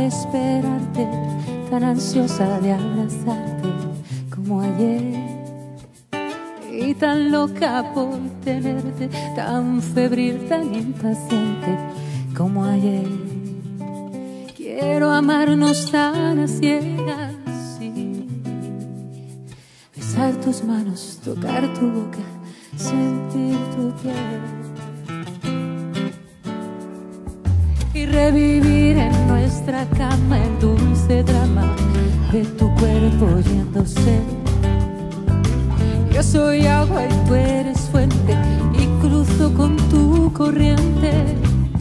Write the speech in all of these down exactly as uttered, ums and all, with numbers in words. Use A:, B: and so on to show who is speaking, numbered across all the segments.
A: de esperarte, tan ansiosa de abrazarte como ayer, y tan loca por tenerte, tan febril, tan impaciente como ayer. Quiero amarnos tan a ciegas, sí. Besar tus manos, tocar tu boca, sentir tu piel y revivir en nuestra cama el dulce drama de tu cuerpo yéndose. Yo soy agua y tú eres fuente, y cruzo con tu corriente.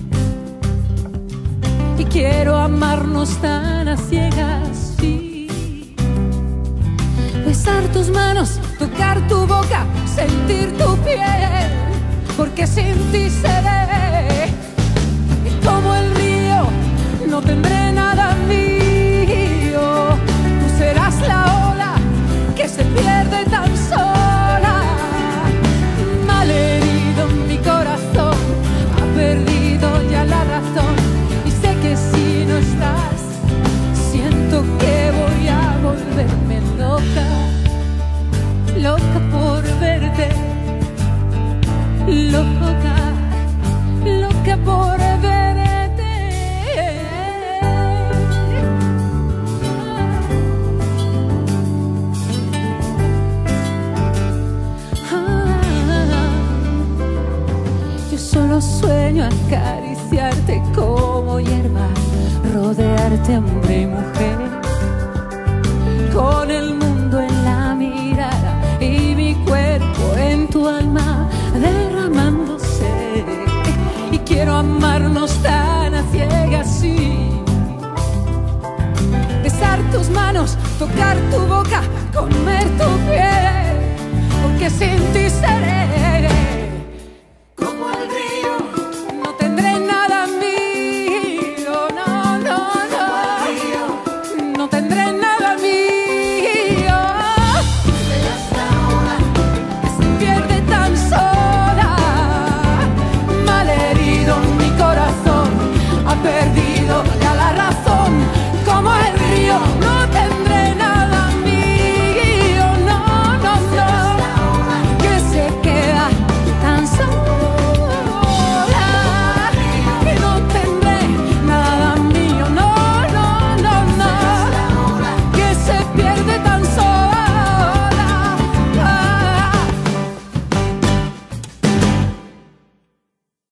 A: Y quiero amarnos tan a ciegas, sí. Besar tus manos, tocar tu boca, sentir tu piel, porque sin ti seré como el río, no tendré nada mío. Tú serás la ola que se pierde tan sola. Malherido mi corazón, ha perdido ya la razón, y sé que si no estás, siento que voy a volverme loca, loca por verte, loca, loca por verte. Solo sueño acariciarte como hierba, rodearte hombre y mujer, con el mundo en la mirada y mi cuerpo en tu alma derramándose. Y quiero amarnos tan a ciegas, sí. Besar tus manos, tocar tu boca, comer tu piel, porque sin ti seré